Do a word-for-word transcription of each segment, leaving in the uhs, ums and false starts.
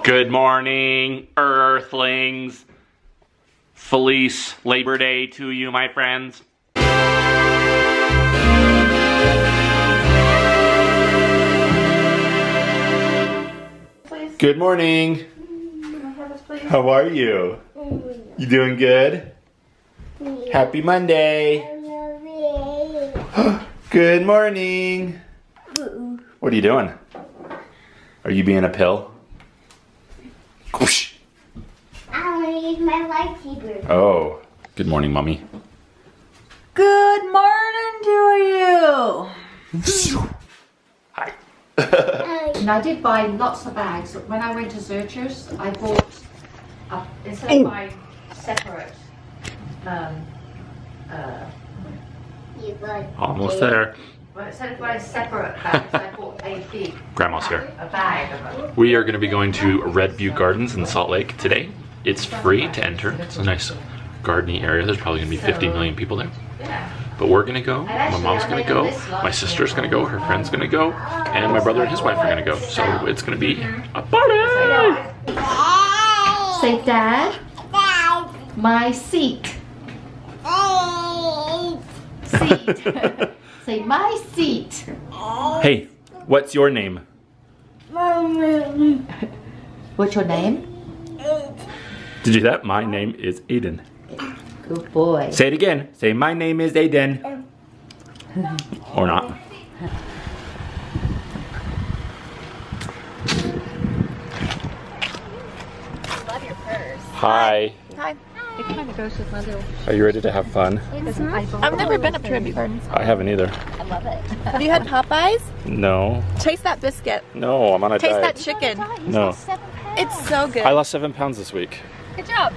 Good morning, Earthlings. Felice Labor Day to you, my friends. Please. Good morning. Can I have this, please? How are you? You doing good? Happy Monday. Good morning. What are you doing? Are you being a pill? Whoosh. I want to use my lightsaber. Oh, good morning, Mommy. Good morning to you. Hi. And I did buy lots of bags. When I went to Zurcher's, I bought, uh, instead of buying separate, um, uh, You got Almost there. well, instead of buying separate bags, I bought a big Grandma's here. a bag of them. We are going to be going to Red Butte Gardens in Salt Lake today. It's free to enter. It's a nice gardening area. There's probably going to be fifty million people there. Yeah. But we're going to go. My mom's going to go. My sister's going to go. Her friend's going to go. And my brother and his wife are going to go. So it's going to be a party! Say, Dad, my seat. Seat. Say, my seat. Hey, what's your name? What's your name? Did you hear that? My name is Aiden. Good boy. Say it again. Say, my name is Aiden. Or not. love your purse. Hi. Hi. It kind of goes with my little. Are you ready to have fun? I've never been up to Red Butte Gardens. I haven't either. I love it. Have you had Popeyes? No. Taste that biscuit. No, I'm on a Taste that diet. chicken. No. It's so good. I lost seven pounds this week. Good job.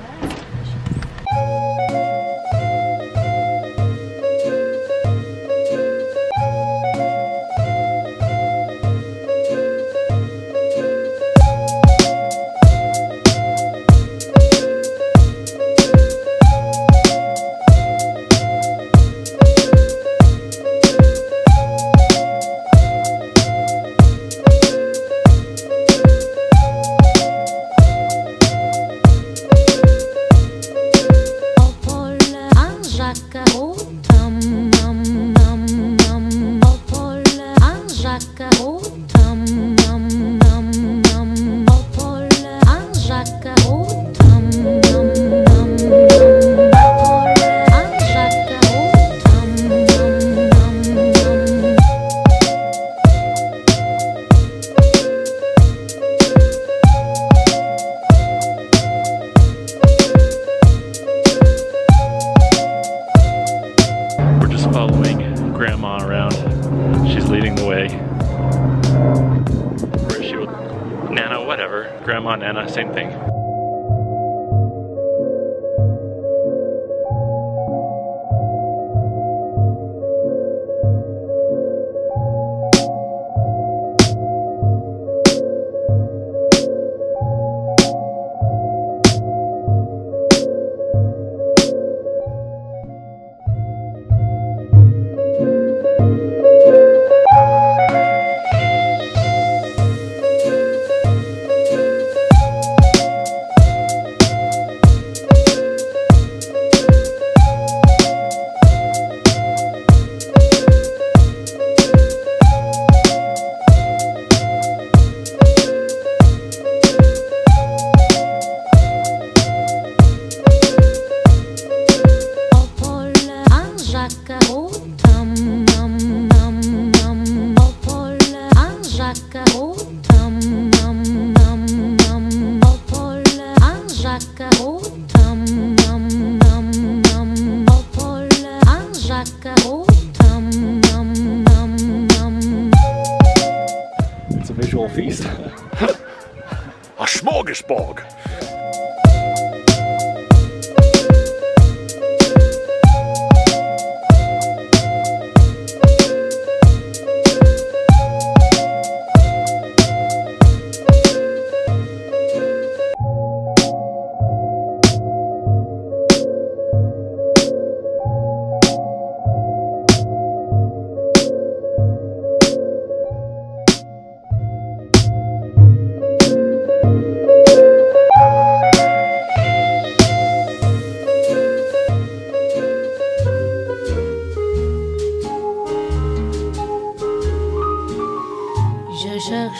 Grandma around. She's leading the way. Where is she with Nana? Whatever. Grandma, Nana, same thing. It's a visual feast. A smorgasbord.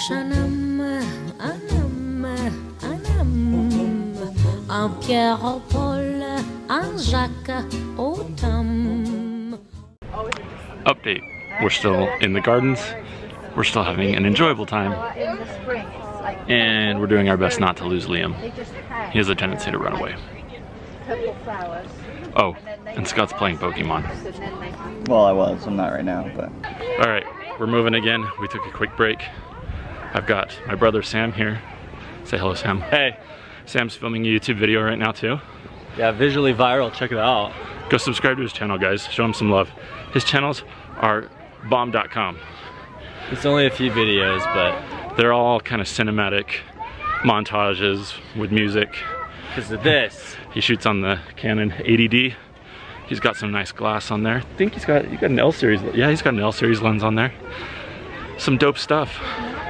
cherche un homme, un homme, un homme, un Pierre au Paul, un Jacques au Tom. Update. We're still in the gardens. We're still having an enjoyable time. In the spring, it's like And we're doing our best not to lose Liam. they just have He has a tendency to run away. purple flowers. Oh, and Scott's playing Pokemon. And then they Well, I was. I'm not right now, but. All right, we're moving again. We took a quick break. I've got my brother Sam here. Say hello, Sam. Hey. Sam's filming a YouTube video right now too. Yeah, visually viral. Check it out. Go subscribe to his channel, guys. Show him some love. His channels are bomb dot com. It's only a few videos, but They're all kind of cinematic montages with music. because of this. He shoots on the Canon eighty D. He's got some nice glass on there. I think he's got, he got an L series. Yeah, he's got an L series lens on there. Some dope stuff.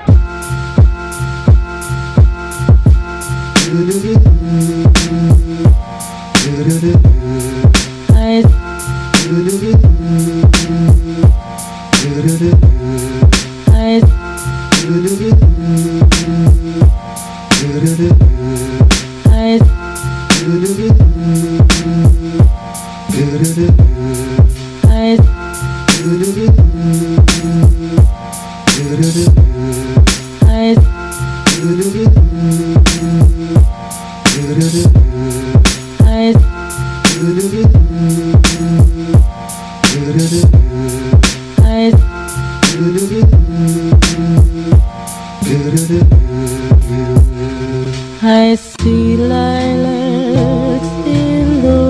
I see lilacs in the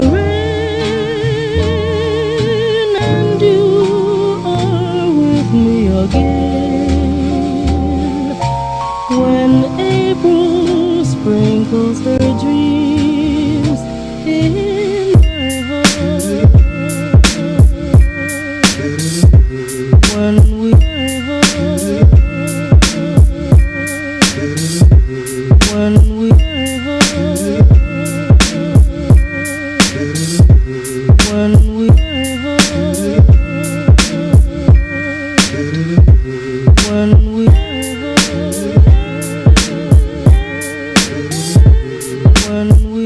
rain, and you are with me again. When April sprinkles her dreams in my heart, when we are when we when we when we when we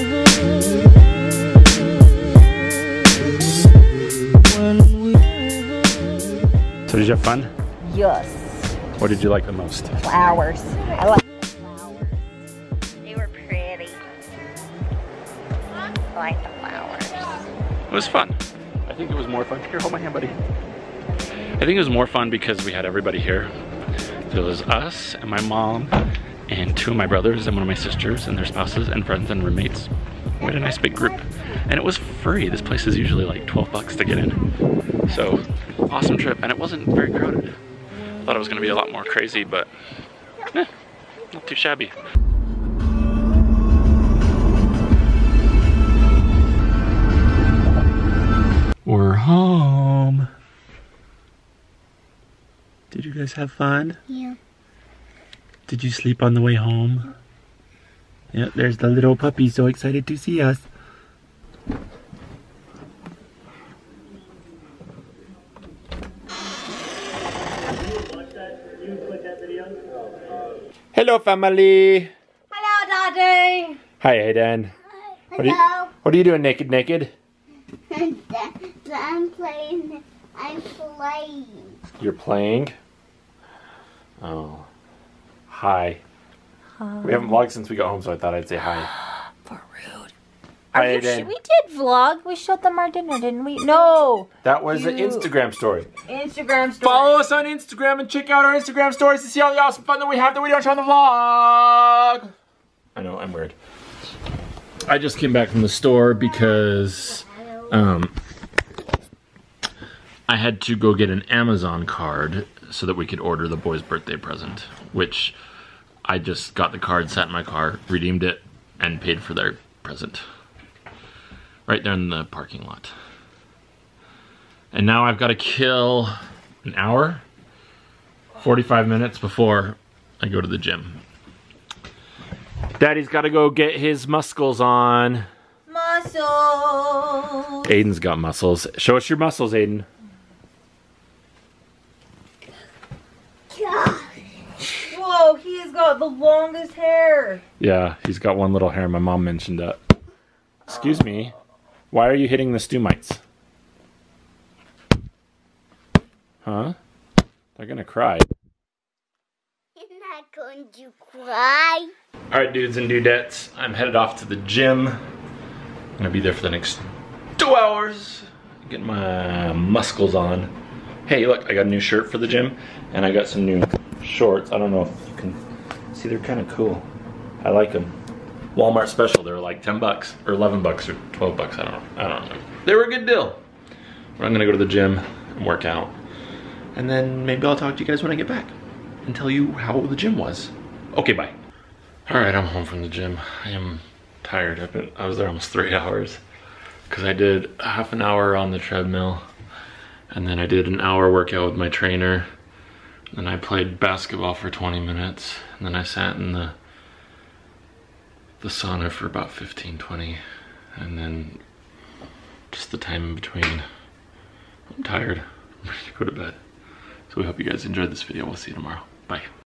when we So did you have fun? Yes. What did you like the most? Flowers. I like the flowers. They were pretty. I like the flowers. It was fun. I think it was more fun. Here, hold my hand, buddy. I think it was more fun because we had everybody here. There was us and my mom and two of my brothers and one of my sisters and their spouses and friends and roommates. We had a nice big group. And it was free. This place is usually like twelve bucks to get in. So, awesome trip. And it wasn't very crowded. I thought it was gonna be a lot more crazy, but eh, not too shabby. We're home. Did you guys have fun? Yeah. Did you sleep on the way home? Yep, there's the little puppy, so excited to see us. Hello, family. Hello, Daddy. Hi, Aiden. What are you, Hello. what are you doing naked, naked? I'm playing. I'm playing. You're playing? Oh. Hi. Hi. We haven't vlogged since we got home, so I thought I'd say hi. For rude. Hi, Are you Aiden. sh- we did vlog. We showed them our dinner, didn't we? No. That was You- an Instagram story. Instagram story. Follow us on Instagram and check out our Instagram stories to see all the awesome fun that we have that we don't show on the vlog. I know, I'm weird. I just came back from the store because um, I had to go get an Amazon card so that we could order the boys' birthday present, which I just got the card, sat in my car, redeemed it, and paid for their present. Right there in the parking lot. And now I've got to kill an hour, forty-five minutes before I go to the gym. Daddy's got to go get his muscles on. Muscle. Aiden's got muscles. Show us your muscles, Aiden. he's got the longest hair. Yeah, he's got one little hair. My mom mentioned that. Excuse me. Why are you hitting the stew mites? Huh? They're gonna cry. You're not going to cry. Alright, dudes and dudettes, I'm headed off to the gym. I'm gonna be there for the next two hours. Get my muscles on. Hey, look, I got a new shirt for the gym, and I got some new shorts. I don't know if you can see, they're kind of cool. I like them. Walmart special, they were like ten bucks, or eleven bucks, or twelve bucks, I don't know. I don't know. They were a good deal. But I'm gonna go to the gym and work out. And then maybe I'll talk to you guys when I get back and tell you how the gym was. Okay, bye. All right, I'm home from the gym. I am tired. I've been, I was there almost three hours because I did half an hour on the treadmill, and then I did an hour workout with my trainer. Then I played basketball for twenty minutes, and then I sat in the the sauna for about fifteen, twenty, and then just the time in between. I'm tired. I'm ready to go to bed. So we hope you guys enjoyed this video. We'll see you tomorrow. Bye.